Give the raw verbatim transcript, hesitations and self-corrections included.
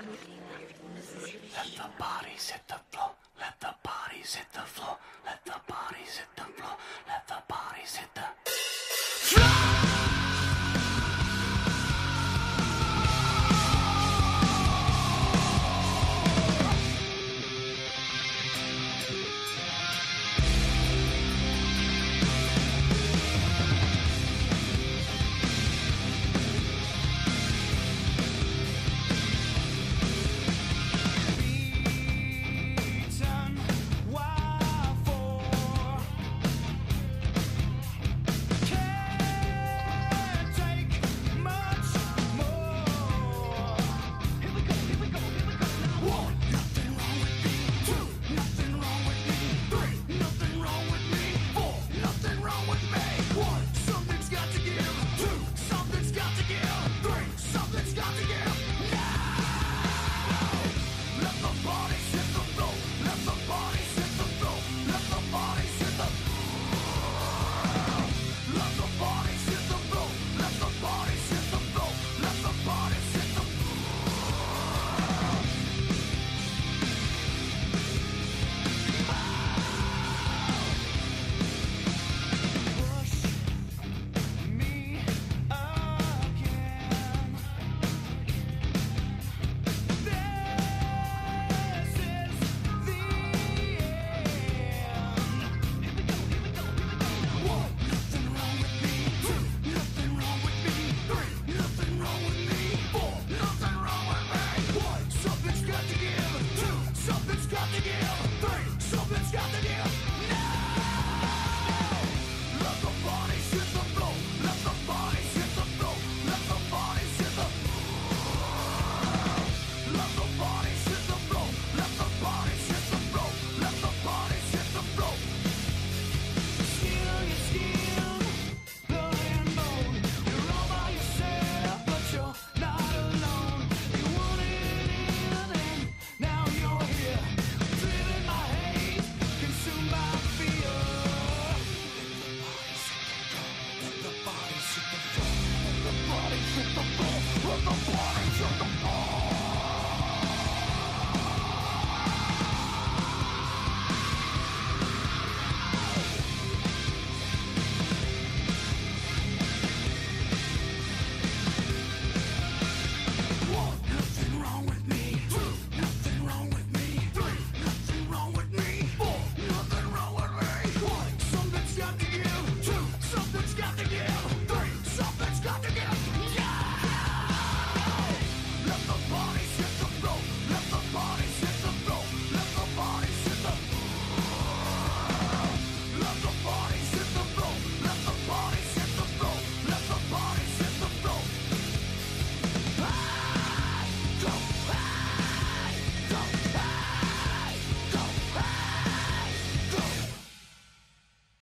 Let the bodies hit the floor. Let the bodies hit the floor. Let the bodies hit the floor. Let the bodies hit the floor. Let the bodies hit the floor. Let the bodies hit the floor.